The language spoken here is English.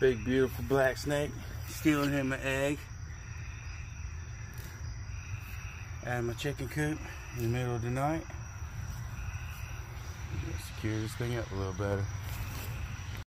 Big beautiful black snake stealing him an egg out of my chicken coop in the middle of the night. Secure this thing up a little better.